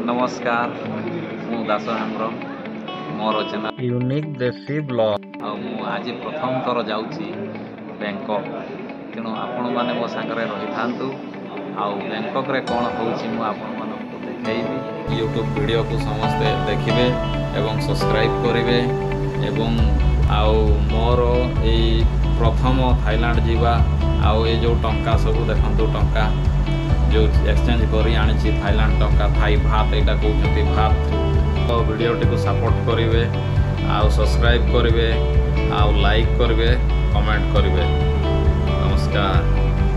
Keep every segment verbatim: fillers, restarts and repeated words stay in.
नमस्कार मु दास हेम्ब्रम मोर चैनल यूनिक देसी ब्लॉग आज प्रथम थर जाऊँगी बैंकॉक तेणु आपण मैंने मो सांगे रही था आउ बैंकॉक रे कौन हो आपण देखी यूट्यूब वीडियो को समस्ते देखिए एवं सब्सक्राइब करेंगे एवं आउ मोर यही प्रथम थाईलैंड जीवा आउ ये जो टंका सब देखु टंका जो एक्सचेंज करी आनी थाईलैंड टंका थाई भात यहाँ कहते भात तो वीडियो टी को सपोर्ट करेंगे आउ सब्सक्राइब करेंगे आउ लाइक करेंगे कमेंट करेंगे। नमस्कार।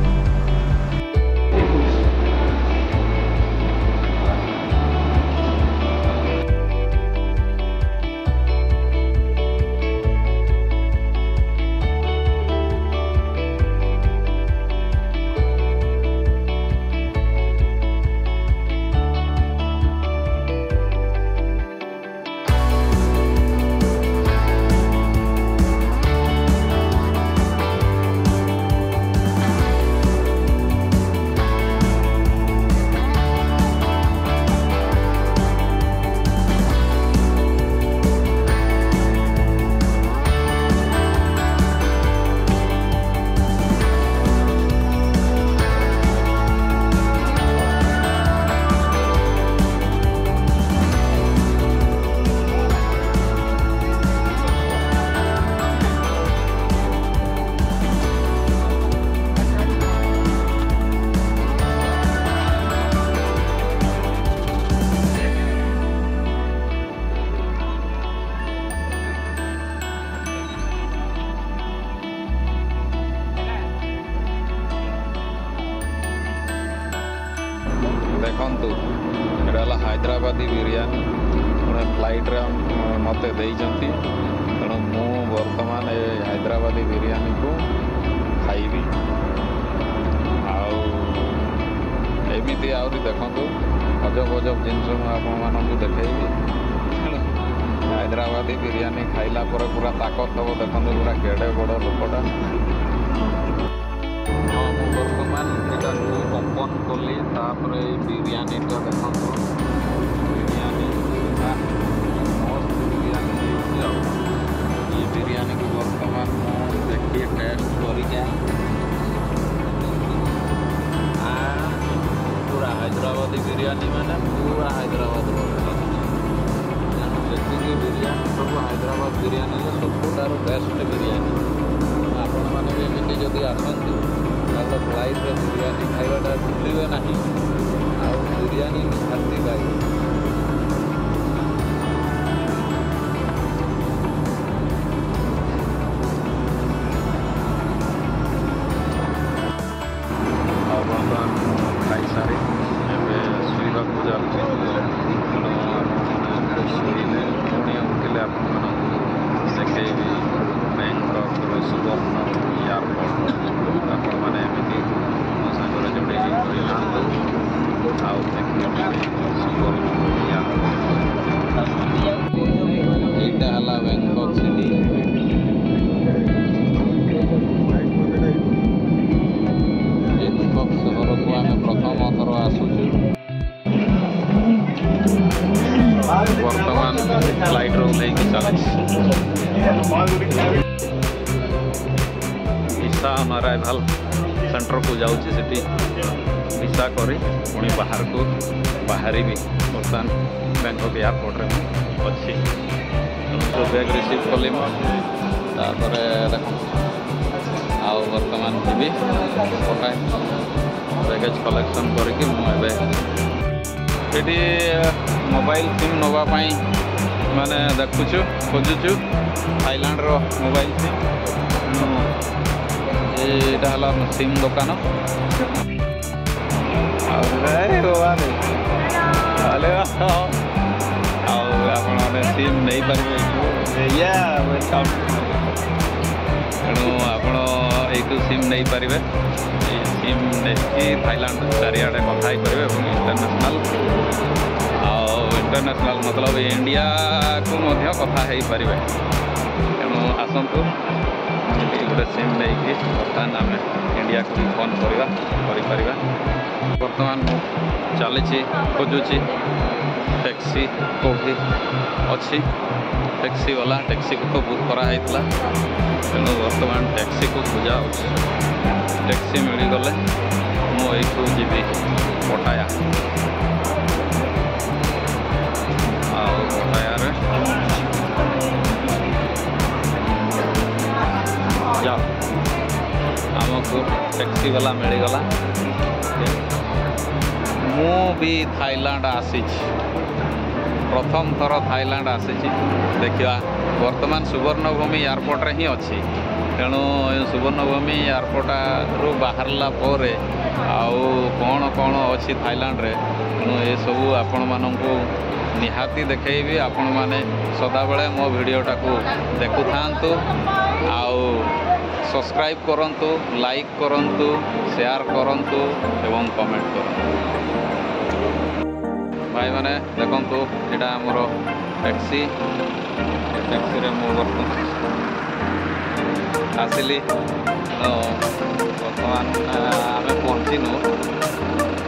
देखु यहाँ हैदराबादी बिरयानी पुणे फ्लाइट रे मत तेणु मु बर्तमान हैदराबादी बिरयानी को खाइबी आमती आहरी देखु अजब अजब जिनस आपको देखी हैदराबादी बिरयानी खाइला पर पूरा ताकत हम देखो पूरा केड़े बड़ लोकटा बर्तमान ओपन कली बिरयानी तो देखो बिरयानी मस्त बिरयानी ये बिरयानी को बर्तमान देखिए टेस्ट कर पूरा हैदराबादी बिरयानी मैंने पूरा हैदराबाद जी बिरयानी सब हैदराबाद बिरयानी सबुठार बेस्ट बिरयानी आपण मैंने भी एमती जदि आसती फ्लाइट रे बिरयानी खाइबाटा भूलिए ना आ बिरयानी निहाती खाइबे। खाई सारी शुवा को जाऊँगी शुले पुणी उठिले आप देखी बैंकॉक सुवर्ण एयरपोर्ट आपण मैंने एमती मो सागर जोड़े यहाँ है बैंकॉक सिटी बैंकॉक सहर को आम प्रथम थर आसुचु बर्तमान फ्लाइट रू लेकिन चली वीसा ऑन अराइवल सेंटर को जाऊँगी सिटी वीसा करी पुणी बाहर को बाहर भी बर्तमान बैंकॉक एयरपोर्ट रे अच्छी तो बैग रिसीव कली तापर आउ बर्तमान जी पकाए बैगेज कलेक्शन करके मुझे मोबाइल सिम नापी माने देखुचु खोजुचु थाईलैंड रो मोबाइल सिम यहाँ सिम दुकान आपने सिम नहीं पारे तेणु आपू सिम नहीं पारे सिम नहीं थाईलैंड चारिआडे कथा पारे इंटरनेशनल इंटरनेशनल मतलब इंडिया को कथा पारे तेणु आसतु ସେଠି ଗୋଟେ ସିମ୍ ନେଇକି ବର୍ତ୍ତମାନ ଆମେ ଇଣ୍ଡିଆକୁ ଫୋନ୍ କରିବା କରିପାରିବା। ବର୍ତ୍ତମାନ ମୁଁ ଚାଲିଛି ଖୋଜୁଛି ଟ୍ୟାକ୍ସି କେଉଁଠି ଅଛି। ଟ୍ୟାକ୍ସି ବାଲା ଟ୍ୟାକ୍ସିକୁ ତ ବୁକ୍ କରାହେଇଥିଲା, ତେଣୁ ବର୍ତ୍ତମାନ ଟ୍ୟାକ୍ସିକୁ ଖୋଜା ହେଉଛି। ଟ୍ୟାକ୍ସି ମିଳିଗଲେ ମୁଁ ଏଇଠୁ ଯିବି ପଟାୟା। ଆଉ ପଟାୟାରେ ଯାଅ ଆମକୁ ଟ୍ୟାକ୍ସି ବାଲା ମିଳିଗଲା। ମୁଁ ବି ଥାଇଲାଣ୍ଡ ଆସିଛି, ପ୍ରଥମ ଥର ଥାଇଲାଣ୍ଡ ଆସିଛି। ଦେଖିବା ବର୍ତ୍ତମାନ ସୁବର୍ଣ୍ଣଭୂମି ଏୟାରପୋର୍ଟରେ ହିଁ ଅଛି, ତେଣୁ ସୁବର୍ଣ୍ଣଭୂମି ଏୟାରପୋର୍ଟରୁ ବାହାରିଲା ପରେ ଆଉ କ'ଣ କ'ଣ ଅଛି ଥାଇଲାଣ୍ଡରେ, ତେଣୁ ଏସବୁ ଆପଣମାନଙ୍କୁ ନିହାତି ଦେଖେଇବି। ଆପଣମାନେ ସଦାବେଳେ ମୋ ଭିଡ଼ିଓଟାକୁ ଦେଖୁଥାନ୍ତୁ ଆଉ ସବସ୍କ୍ରାଇବ୍ କରନ୍ତୁ, ଲାଇକ୍ କରନ୍ତୁ, ସେୟାର କରନ୍ତୁ ଏବଂ କମେଣ୍ଟ କରନ୍ତୁ। ଭାଇମାନେ ଦେଖନ୍ତୁ ଏଇଟା ଆମର ଟ୍ୟାକ୍ସି। ଏ ଟ୍ୟାକ୍ସିରେ ମୁଁ ବର୍ତ୍ତମାନ ଆସିଲି। ତ ବର୍ତ୍ତମାନ ଆମେ ପହଞ୍ଚିନୁ, ତ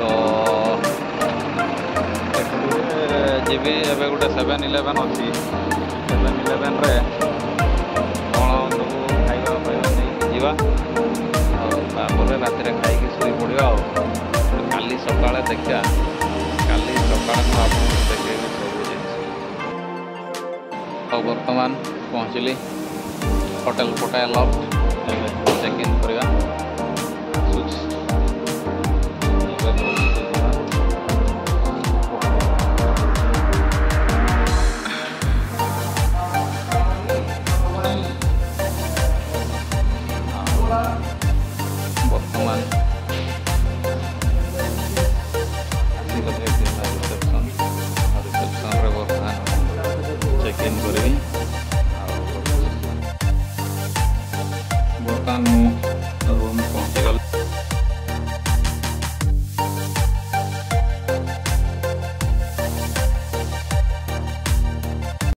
ଟ୍ୟାକ୍ସିରେ ଯିବି। ଏବେ ଗୋଟେ ସେଭେନ୍ ଇଲେଭେନ୍ ଅଛି, ସେଭେନ୍ ଇଲେଭେନ୍ରେ କ'ଣ ସବୁ ଖାଇବା ପାଇବା ନେଇକି ଯିବା, ଆଉ ତାପରେ ରାତିରେ ଖାଇକି ଶୋଇ ପଡ଼ିବା। ଆଉ କାଲି ସକାଳେ ଦେଖିବା, କାଲି ସକାଳେ ମୁଁ ଆପଣଙ୍କୁ ଦେଖେଇବି ସବୁ ଜିନିଷ। ଆଉ ବର୍ତ୍ତମାନ ପହଞ୍ଚିଲି ହୋଟେଲ ପଟାୟା ଲଫ୍ଟ। ଏବେ ଚେକ୍ ଇନ୍ କରିବା। ବର୍ତ୍ତମାନ ଆସିଗଲେ ରିସେପ୍ସନ୍। ରିସେପ୍ସନ୍ରେ ବର୍ତ୍ତମାନ ଚେକ୍ ଇନ୍ କରିବି। ଆଉ ବର୍ତ୍ତମାନ ମୁଁ